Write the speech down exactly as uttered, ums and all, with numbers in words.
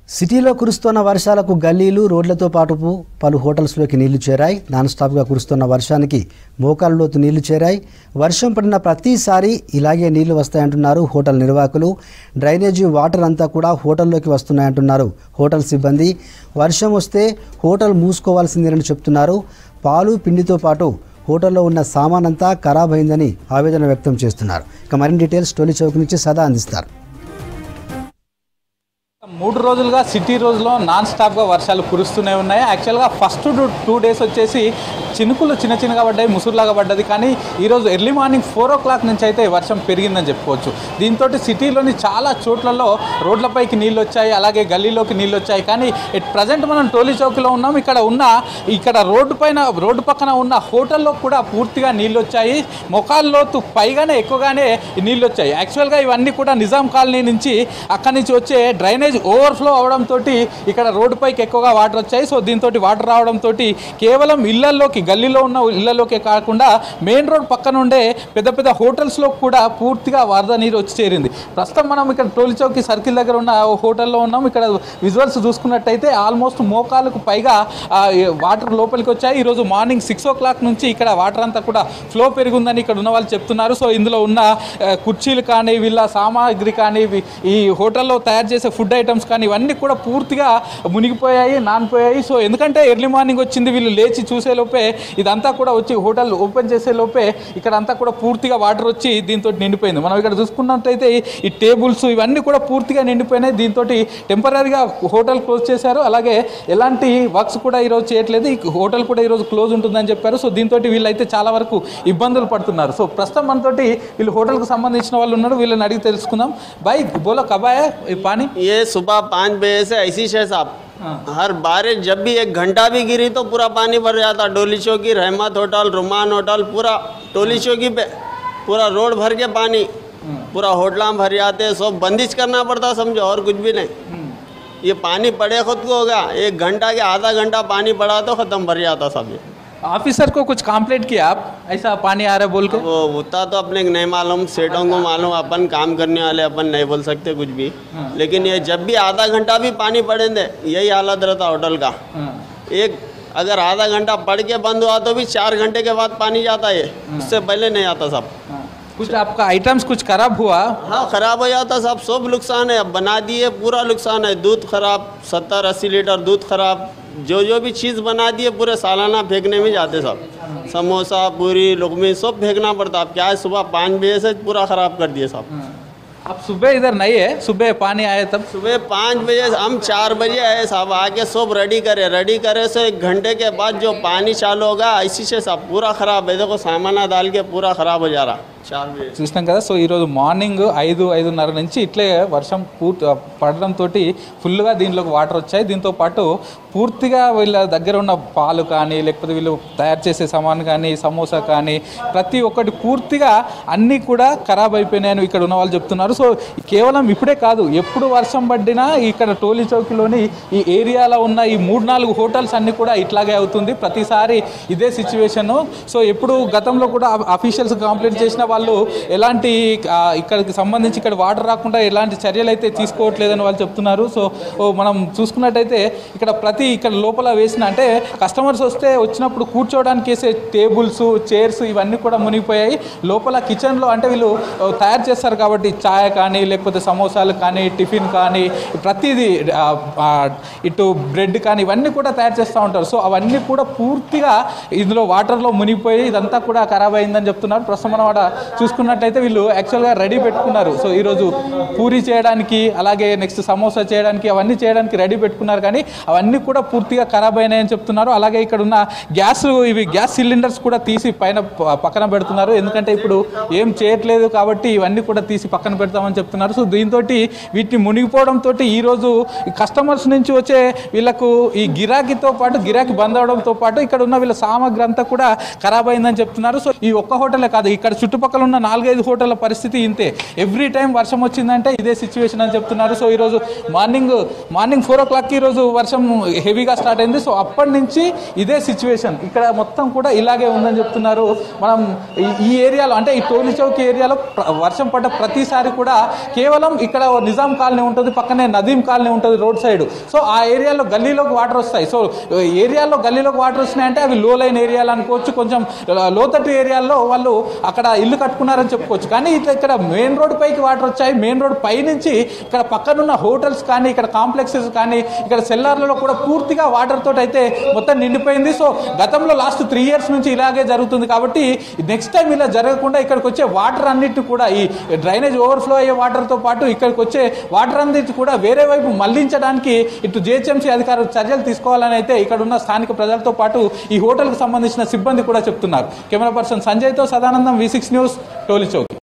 సిటీలో కురుస్తున్న వర్షాలకు గల్లీలు రోడ్లతో పాటు పలు హోటల్స్లోకి నీళ్లు చేరాయి. నాన్ స్టాప్గా కురుస్తున్న వర్షానికి మోకాళ్ళ లోతు నీళ్లు చేరాయి. వర్షం పడిన ప్రతిసారి ఇలాగే నీళ్లు వస్తాయంటున్నారు హోటల్ నిర్వాహకులు. డ్రైనేజీ వాటర్ అంతా కూడా హోటల్లోకి వస్తున్నాయంటున్నారు హోటల్ సిబ్బంది. వర్షం వస్తే హోటల్ మూసుకోవాల్సిందేనని చెప్తున్నారు. పాలు పిండితో పాటు హోటల్లో ఉన్న సామానంతా ఖరాబ్ అయిందని ఆవేదన వ్యక్తం చేస్తున్నారు. ఇక మరిన్ని డీటెయిల్స్ టోలీ చౌక్ నుంచి సదా అందిస్తారు. మూడు రోజులుగా సిటీ రోజులో నాన్ స్టాప్గా వర్షాలు కురుస్తూనే ఉన్నాయి. యాక్చువల్గా ఫస్ట్ టూ డేస్ వచ్చేసి చినుకులు చిన్న చిన్నగా పడ్డాయి, ముసురులాగా పడ్డది. కానీ ఈరోజు early morning four o'clock నుంచి అయితే వర్షం పెరిగిందని చెప్పుకోవచ్చు. దీంతో సిటీలోని చాలా చోట్లలో రోడ్లపైకి నీళ్ళు వచ్చాయి, అలాగే గల్లీలోకి నీళ్ళు వచ్చాయి. కానీ ఎట్ ప్రజెంట్ మనం టోలీ చౌక్లో ఉన్నాం. ఇక్కడ ఉన్న ఇక్కడ రోడ్డు పైన రోడ్డు పక్కన ఉన్న హోటల్లో కూడా పూర్తిగా నీళ్ళు వచ్చాయి. మొఖాల్లోతు పైగానే ఎక్కువగానే నీళ్ళు వచ్చాయి. యాక్చువల్గా ఇవన్నీ కూడా నిజాం కాలనీ నుంచి అక్కడి నుంచి వచ్చే డ్రైనేజ్ ఓవర్ఫ్లో అవడంతో ఇక్కడ రోడ్డుపైకి ఎక్కువగా వాటర్ వచ్చాయి. సో దీంతో వాటర్ రావడంతో కేవలం ఇళ్లలోకి గల్లీలో ఉన్న ఇళ్లలోకే కాకుండా మెయిన్ రోడ్ పక్కన ఉండే పెద్ద పెద్ద హోటల్స్లో కూడా పూర్తిగా వరద నీరు వచ్చి చేరింది. ప్రస్తుతం మనం ఇక్కడ టోలీ చౌక్ సర్కిల్ దగ్గర ఉన్న హోటల్లో ఉన్నాం. ఇక్కడ విజువల్స్ చూసుకున్నట్టయితే ఆల్మోస్ట్ మోకాలకు పైగా వాటర్ లోపలికి వచ్చాయి. ఈరోజు మార్నింగ్ సిక్స్ ఓ క్లాక్ నుంచి ఇక్కడ వాటర్ అంతా కూడా ఫ్లో పెరిగిందని ఇక్కడ ఉన్న వాళ్ళు చెప్తున్నారు. సో ఇందులో ఉన్న కుర్చీలు కానీ వీళ్ళ సామాగ్రి కానీ ఈ హోటల్లో తయారు చేసే ఫుడ్ ఐటమ్స్ కానీ ఇవన్నీ కూడా పూర్తిగా మునిగిపోయాయి, నానిపోయాయి. సో ఎందుకంటే ఎర్లీ మార్నింగ్ వచ్చింది, వీళ్ళు లేచి చూసే లోపే ఇదంతా కూడా వచ్చి హోటల్ ఓపెన్ చేసే లోపే ఇక్కడ అంతా కూడా పూర్తిగా వాటర్ వచ్చి దీంతో నిండిపోయింది. మనం ఇక్కడ చూసుకున్నట్టయితే ఈ టేబుల్స్ ఇవన్నీ కూడా పూర్తిగా నిండిపోయినాయి. దీంతో టెంపరీగా హోటల్ క్లోజ్ చేశారు. అలాగే ఎలాంటి వర్క్స్ కూడా ఈరోజు చేయట్లేదు. ఈ హోటల్ కూడా ఈరోజు క్లోజ్ ఉంటుందని చెప్పారు. సో దీంతో వీళ్ళైతే చాలా వరకు ఇబ్బందులు పడుతున్నారు. సో ప్రస్తుతం మనతోటి వీళ్ళు హోటల్కి సంబంధించిన వాళ్ళు ఉన్నారు, వీళ్ళని అడిగి తెలుసుకుందాం. భాయ్ బోలో కబాయ్ పానీ ये सुबह पाँच बजे से ऐसी है साहब। हर बारिश जब भी एक घंटा भी गिरी तो पूरा पानी भर जाता। डोली चौकी, रहमत होटल, रुमान होटल, पूरा टोली चौकी पे पूरा रोड भर के पानी पूरा होटल में भर जाते। सब बंदिश करना पड़ता समझो, और कुछ भी नहीं। ये पानी पड़े खुद को होगा, एक घंटा के आधा घंटा पानी पड़ा तो ख़त्म भर जाता सब। ये ऑफिसर को कुछ कंप्लेंट किया आप, ऐसा पानी आ रहा है बोल के? वो उतना तो अपने को नहीं मालूम, सेठों को मालूम। अपन काम करने वाले अपन नहीं बोल सकते कुछ भी। लेकिन ये जब भी आधा घंटा भी पानी पड़े दे यही हालत रहता होटल का। एक अगर आधा घंटा पड़ के बंद हुआ तो भी चार घंटे के बाद पानी जाता है, उससे पहले नहीं आता सब। कुछ आपका आइटम्स कुछ खराब हुआ? हाँ खराब हो जाता सब, सब नुकसान है। अब बना दिए पूरा नुकसान है। दूध खराब, सत्तर अस्सी लीटर दूध खराब, जो जो भी चीज़ बना दिए पूरे सालाना फेंकने में जाते सब। समोसा, पूरी, लुकमी सब फेंकना पड़ता। अब क्या है, सुबह पाँच बजे से पूरा ख़राब कर दिए सब। अब सुबह इधर नहीं है, सुबह पानी आए तब? सुबह पाँच बजे हम चार बजे आए साहब, आके सब रेडी करे रेडी करे से एक घंटे के बाद जो पानी चालू होगा ऐसी से सब पूरा ख़राब है। देखो सामाना डाल के पूरा ख़राब हो जा रहा చూస్తాం కదా. సో ఈరోజు మార్నింగ్ ఐదు ఐదున్నర నుంచి ఇట్లే వర్షం పూర్తి పడడంతో ఫుల్గా దీంట్లోకి వాటర్ వచ్చాయి. దీంతో పాటు పూర్తిగా వీళ్ళ దగ్గర ఉన్న పాలు కానీ లేకపోతే వీళ్ళు తయారు చేసే సామాన్ కానీ సమోసా కానీ ప్రతి ఒక్కటి పూర్తిగా అన్నీ కూడా ఖరాబ్ అయిపోయినాయని ఇక్కడ ఉన్న వాళ్ళు చెప్తున్నారు. సో కేవలం ఇప్పుడే కాదు, ఎప్పుడు వర్షం పడినా ఇక్కడ టోలీ చౌక్లోని ఈ ఏరియాలో ఉన్న ఈ మూడు నాలుగు హోటల్స్ అన్నీ కూడా ఇట్లాగే అవుతుంది. ప్రతిసారి ఇదే సిచ్యువేషను. సో ఎప్పుడు గతంలో కూడా అఫీషియల్స్ కంప్లైంట్ చేసిన వాళ్ళు ఎలాంటి ఇక్కడికి సంబంధించి ఇక్కడ వాటర్ రాకుండా ఎలాంటి చర్యలు అయితే తీసుకోవట్లేదని వాళ్ళు చెప్తున్నారు. సో మనం చూసుకున్నట్టయితే ఇక్కడ ప్రతి ఇక్కడ లోపల వేసిన అంటే కస్టమర్స్ వస్తే వచ్చినప్పుడు కూర్చోవడానికి వేసే టేబుల్స్, చైర్స్ ఇవన్నీ కూడా మునిగిపోయాయి. లోపల కిచెన్లో అంటే వీళ్ళు తయారు చేస్తారు కాబట్టి ఛాయ్ కానీ లేకపోతే సమోసాలు కానీ టిఫిన్ కానీ ప్రతిదీ ఇటు బ్రెడ్ కానీ ఇవన్నీ కూడా తయారు చేస్తూ ఉంటారు. సో అవన్నీ కూడా పూర్తిగా ఇందులో వాటర్లో మునిగిపోయి ఇదంతా కూడా ఖరాబ్ అయిందని చెప్తున్నారు. ప్రస్తుతం మనం అక్కడ చూసుకున్నట్టయితే వీళ్ళు యాక్చువల్గా రెడీ పెట్టుకున్నారు. సో ఈరోజు పూరి చేయడానికి అలాగే నెక్స్ట్ సమోసా చేయడానికి అవన్నీ చేయడానికి రెడీ పెట్టుకున్నారు. కానీ అవన్నీ కూడా పూర్తిగా ఖరాబ్ అయినాయని చెప్తున్నారు. అలాగే ఇక్కడ ఉన్న గ్యాస్ ఇవి గ్యాస్ సిలిండర్స్ కూడా తీసి పైన పక్కన పెడుతున్నారు. ఎందుకంటే ఇప్పుడు ఏం చేయట్లేదు కాబట్టి ఇవన్నీ కూడా తీసి పక్కన పెడతామని చెప్తున్నారు. సో దీంతో వీటిని మునిగిపోవడంతో ఈరోజు కస్టమర్స్ నుంచి వచ్చే వీళ్ళకు ఈ గిరాకీతో పాటు గిరాకీ బంద్ అవడంతో పాటు ఇక్కడ ఉన్న వీళ్ళ సామాగ్రి అంతా కూడా ఖరాబ్ అయిందని చెప్తున్నారు. సో ఈ ఒక్క హోటలే కాదు, ఇక్కడ చుట్టుపక్కల చుట్టుపక్కల ఉన్న నాలుగైదు హోటళ్ల పరిస్థితి ఇంతే. ఎవ్రీ టైం వర్షం వచ్చిందంటే ఇదే సిచ్యువేషన్ అని చెప్తున్నారు. సో ఈరోజు మార్నింగ్ మార్నింగ్ ఫోర్ ఓ క్లాక్కి ఈరోజు వర్షం హెవీగా స్టార్ట్ అయింది. సో అప్పటి నుంచి ఇదే సిచ్యువేషన్ ఇక్కడ మొత్తం కూడా ఇలాగే ఉందని చెప్తున్నారు. మనం ఈ ఏరియాలో అంటే ఈ టోలీ చౌక్ ఏరియాలో వర్షం పడ్డ ప్రతిసారి కూడా కేవలం ఇక్కడ నిజాం కాలనీ ఉంటుంది, పక్కనే నదీం కాలనీ ఉంటుంది రోడ్ సైడ్. సో ఆ ఏరియాలో గల్లీలోకి వాటర్ వస్తాయి. సో ఏరియాలో గల్లీలోకి వాటర్ వస్తున్నాయంటే అవి లో లైన్ ఏరియాలు అనుకోవచ్చు, కొంచెం లోతట్టు ఏరియాల్లో వాళ్ళు అక్కడ ఇల్లు కట్టుకున్నారని చెప్పుకోవచ్చు. కానీ ఇట్లా ఇక్కడ మెయిన్ రోడ్ పైకి వాటర్ వచ్చాయి. మెయిన్ రోడ్ పై నుంచి ఇక్కడ పక్కనున్న హోటల్స్ కానీ ఇక్కడ కాంప్లెక్సెస్ కానీ ఇక్కడ సెల్లార్లలో కూడా పూర్తిగా వాటర్ తోటి అయితే మొత్తం నిండిపోయింది. సో గతంలో లాస్ట్ త్రీ ఇయర్స్ నుంచి ఇలాగే జరుగుతుంది. కాబట్టి నెక్స్ట్ టైం ఇలా జరగకుండా ఇక్కడికి వచ్చే వాటర్ అన్నిటి కూడా ఈ డ్రైనేజ్ ఓవర్ఫ్లో అయ్యే వాటర్తో పాటు ఇక్కడికి వచ్చే వాటర్ అన్నిటి కూడా వేరే వైపు మళ్లించడానికి ఇటు జిహెచ్ఎంసీ అధికారులు చర్యలు తీసుకోవాలని అయితే ఇక్కడ ఉన్న స్థానిక ప్రజలతో పాటు ఈ హోటల్కి సంబంధించిన సిబ్బంది కూడా చెప్తున్నారు. కెమెరా పర్సన్ సంజయ్తో Sadanandam, V six news, Toli Chowk.